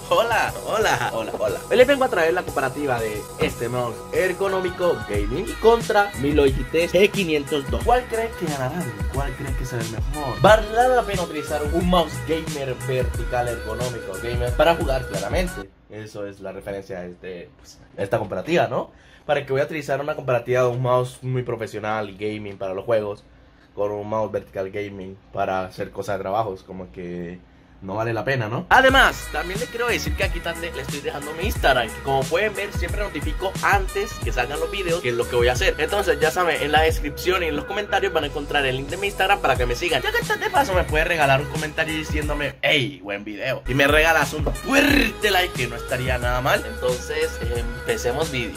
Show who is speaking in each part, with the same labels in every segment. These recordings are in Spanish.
Speaker 1: Hola. Hoy les vengo a traer la comparativa de este mouse ergonómico gaming contra mi Logitech G502. ¿Cuál crees que ganarán? ¿Cuál crees que será el mejor? ¿Valdrá la pena utilizar un mouse gamer vertical ergonómico gamer para jugar claramente? Eso es la referencia de esta comparativa, ¿no? Para que voy a utilizar una comparativa de un mouse muy profesional gaming para los juegos con un mouse vertical gaming para hacer cosas de trabajos, como que no vale la pena, ¿no? Además, también les quiero decir que aquí también le estoy dejando mi Instagram, que como pueden ver siempre notifico antes que salgan los videos qué es lo que voy a hacer. Entonces ya saben, en la descripción y en los comentarios van a encontrar el link de mi Instagram para que me sigan. Ya que estás de paso me puedes regalar un comentario diciéndome hey, buen video, y me regalas un fuerte like, que no estaría nada mal. Entonces empecemos vídeo.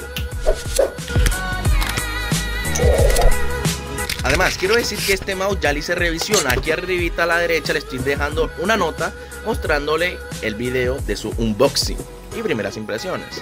Speaker 1: Además, quiero decir que este mouse ya le hice revisión. Aquí arribita a la derecha le estoy dejando una nota mostrándole el video de su unboxing y primeras impresiones.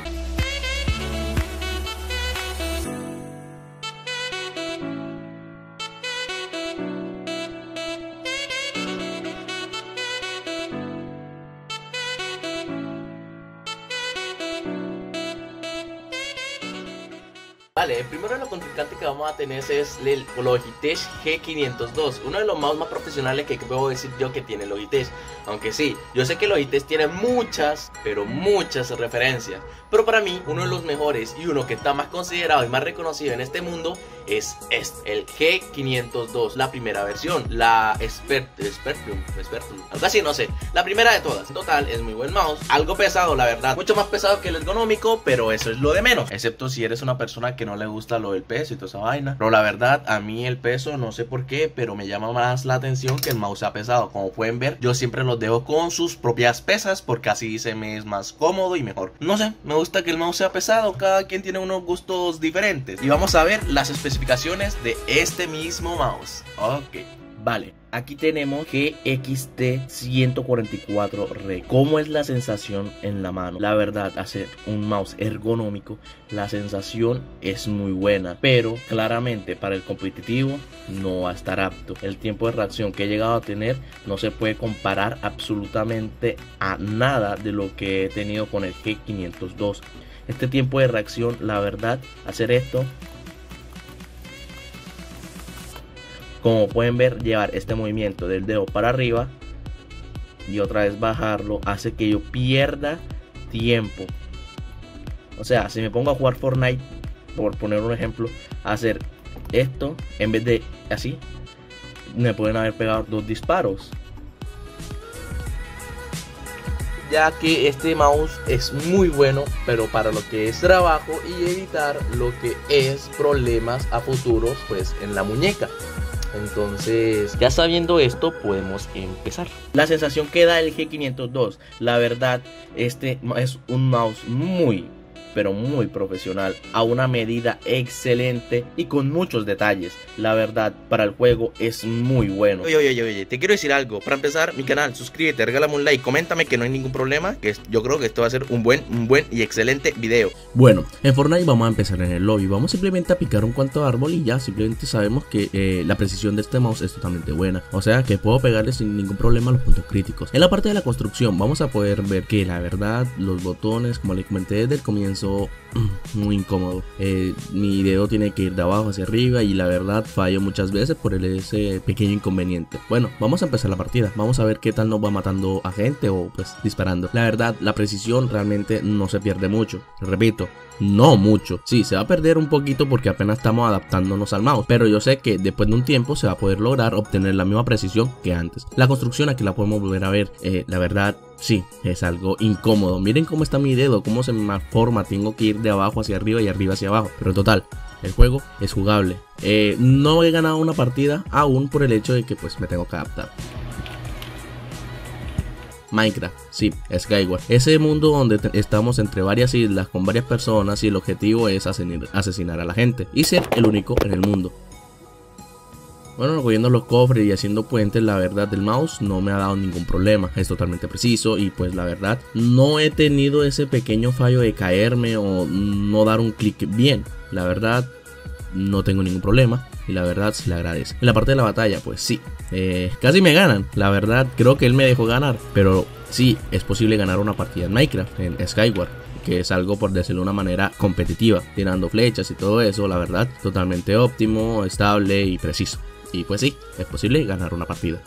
Speaker 1: Vale, el primero de los contrincantes que vamos a tener es el Logitech G502, uno de los mouse más profesionales que puedo decir yo que tiene Logitech. Aunque sí, yo sé que Logitech tiene muchas, pero muchas referencias, pero para mí uno de los mejores y uno que está más considerado y más reconocido en este mundo es el G502, la primera versión, la Spectrum, algo así, no sé, la primera de todas. En total es muy buen mouse, algo pesado la verdad, mucho más pesado que el ergonómico, pero eso es lo de menos, excepto si eres una persona que no le gusta lo del peso y toda esa vaina. Pero la verdad, a mí el peso no sé por qué, pero me llama más la atención que el mouse sea pesado. Como pueden ver, yo siempre los dejo con sus propias pesas porque así se me es más cómodo y mejor. No sé, me gusta que el mouse sea pesado, cada quien tiene unos gustos diferentes. Y vamos a ver las especificaciones de este mismo mouse. Ok, vale. Aquí tenemos GXT 144 Re. ¿Cómo es la sensación en la mano? La verdad, hacer un mouse ergonómico, la sensación es muy buena, pero claramente para el competitivo no va a estar apto. El tiempo de reacción que he llegado a tener no se puede comparar absolutamente a nada de lo que he tenido con el G502. Este tiempo de reacción, la verdad, hacer esto, como pueden ver, llevar este movimiento del dedo para arriba y otra vez bajarlo hace que yo pierda tiempo. O sea, si me pongo a jugar Fortnite, por poner un ejemplo, hacer esto en vez de así, me pueden haber pegado 2 disparos. Ya que este mouse es muy bueno, pero para lo que es trabajo y evitar lo que es problemas a futuros, pues en la muñeca. Entonces, ya sabiendo esto, podemos empezar. La sensación que da el G502, la verdad, este es un mouse muy, pero muy profesional, a una medida excelente y con muchos detalles. La verdad, para el juego es muy bueno. Oye, te quiero decir algo. Para empezar, mi canal, suscríbete, regálame un like, coméntame que no hay ningún problema, que yo creo que esto va a ser un buen y excelente video.
Speaker 2: Bueno, en Fortnite vamos a empezar en el lobby. Vamos simplemente a picar un cuanto de árbol y ya, simplemente sabemos que la precisión de este mouse es totalmente buena. O sea que puedo pegarle sin ningún problema a los puntos críticos. En la parte de la construcción vamos a poder ver que la verdad, los botones, como les comenté desde el comienzo, muy incómodo. Mi dedo tiene que ir de abajo hacia arriba y la verdad fallo muchas veces por ese pequeño inconveniente. Bueno, vamos a empezar la partida. Vamos a ver qué tal nos va matando a gente o pues disparando. La verdad, la precisión realmente no se pierde mucho. Repito, no mucho. Sí, se va a perder un poquito porque apenas estamos adaptándonos al mouse, pero yo sé que después de un tiempo se va a poder lograr obtener la misma precisión que antes. La construcción aquí la podemos volver a ver. La verdad, sí, es algo incómodo. Miren cómo está mi dedo, cómo se me malforma. Tengo que ir de abajo hacia arriba y arriba hacia abajo. Pero total, el juego es jugable. No he ganado una partida aún por el hecho de que pues me tengo que adaptar. Minecraft, sí, Skyward, ese mundo donde estamos entre varias islas con varias personas y el objetivo es asesinar a la gente y ser el único en el mundo. Bueno, recogiendo los cofres y haciendo puentes, la verdad el mouse no me ha dado ningún problema, es totalmente preciso y pues la verdad no he tenido ese pequeño fallo de caerme o no dar un clic bien. La verdad no tengo ningún problema y la verdad se le agradece. En la parte de la batalla, pues sí, casi me ganan. La verdad creo que él me dejó ganar, pero sí, es posible ganar una partida en Minecraft, en Skyward, que es algo, por decirlo de una manera, competitiva, tirando flechas y todo eso, la verdad, totalmente óptimo, estable y preciso. Y pues sí, es posible ganar una partida.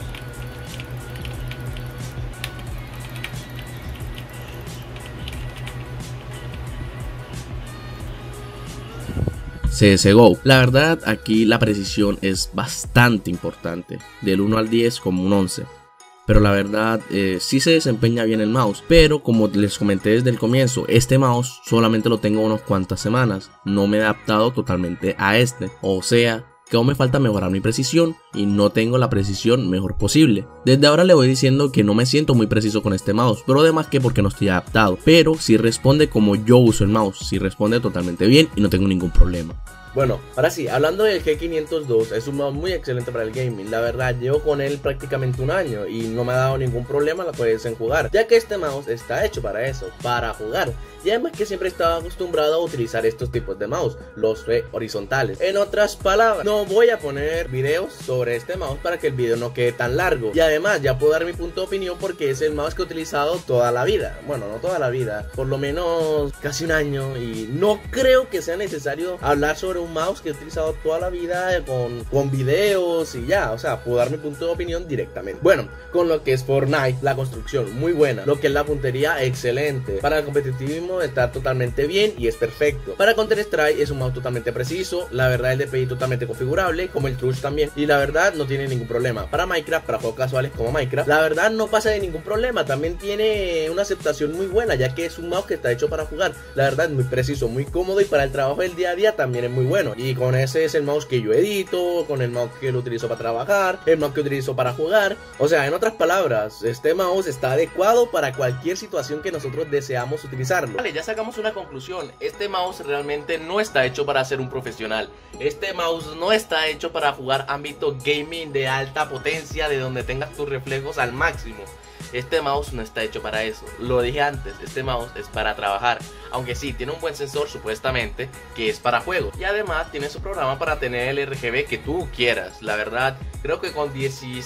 Speaker 2: CSGO. La verdad, aquí la precisión es bastante importante, del 1 al 10 como un 11. Pero la verdad, sí se desempeña bien el mouse, pero como les comenté desde el comienzo, este mouse solamente lo tengo unas cuantas semanas, no me he adaptado totalmente a este, o sea, que aún me falta mejorar mi precisión y no tengo la precisión mejor posible. Desde ahora le voy diciendo que no me siento muy preciso con este mouse, pero además que porque no estoy adaptado, pero sí responde como yo uso el mouse, sí responde totalmente bien y no tengo ningún problema.
Speaker 1: Bueno, ahora sí, hablando del G502, es un mouse muy excelente para el gaming. La verdad, llevo con él prácticamente un año y no me ha dado ningún problema en jugar, ya que este mouse está hecho para eso, para jugar. Y además que siempre estaba acostumbrado a utilizar estos tipos de mouse, los horizontales. En otras palabras, no voy a poner videos sobre este mouse para que el video no quede tan largo. Y además, ya puedo dar mi punto de opinión porque es el mouse que he utilizado toda la vida. Bueno, no toda la vida, por lo menos casi un año. Y no creo que sea necesario hablar sobre un mouse que he utilizado toda la vida con videos y ya. O sea, puedo dar mi punto de opinión directamente. Bueno, con lo que es Fortnite, la construcción muy buena. Lo que es la puntería, excelente. Para el competitivismo está totalmente bien y es perfecto. Para Counter Strike es un mouse totalmente preciso. La verdad, el DPI totalmente configurable, como el Trush también. Y la verdad, no tiene ningún problema. Para Minecraft, para juegos casuales como Minecraft, la verdad no pasa de ningún problema. También tiene una aceptación muy buena, ya que es un mouse que está hecho para jugar. La verdad, es muy preciso, muy cómodo, y para el trabajo del día a día también es muy bueno. Y con ese es el mouse que yo edito, con el mouse que lo utilizo para trabajar, el mouse que utilizo para jugar. O sea, en otras palabras, este mouse está adecuado para cualquier situación que nosotros deseamos utilizarlo. Vale, ya sacamos una conclusión. Este mouse realmente no está hecho para ser un profesional. Este mouse no está hecho para jugar ámbito gaming de alta potencia, de donde tengas tus reflejos al máximo. Este mouse no está hecho para eso. Lo dije antes, este mouse es para trabajar. Aunque sí, tiene un buen sensor supuestamente, que es para juego. Y además tiene su programa para tener el RGB que tú quieras. La verdad, creo que con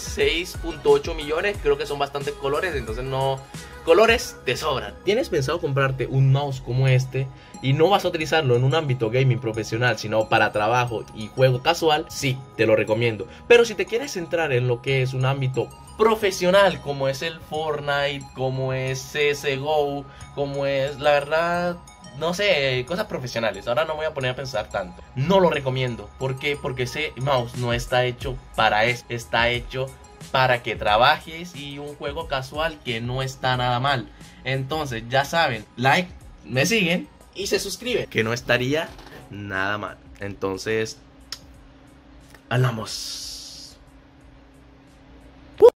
Speaker 1: 16.8 millones, creo que son bastantes colores. Entonces no... colores te sobran. ¿Tienes pensado comprarte un mouse como este y no vas a utilizarlo en un ámbito gaming profesional, sino para trabajo y juego casual? Sí, te lo recomiendo. Pero si te quieres centrar en lo que es un ámbito profesional, como es el Fortnite, como es CSGO, como es, la verdad, no sé, cosas profesionales, ahora no me voy a poner a pensar tanto, no lo recomiendo. ¿Por qué? Porque ese mouse no está hecho para eso, está hecho para que trabajes y un juego casual, que no está nada mal. Entonces ya saben, like, me siguen y se suscriben, que no estaría nada mal. Entonces, hablamos.